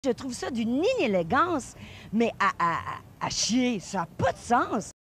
Je trouve ça d'une inélégance, mais à chier, ça n'a pas de sens.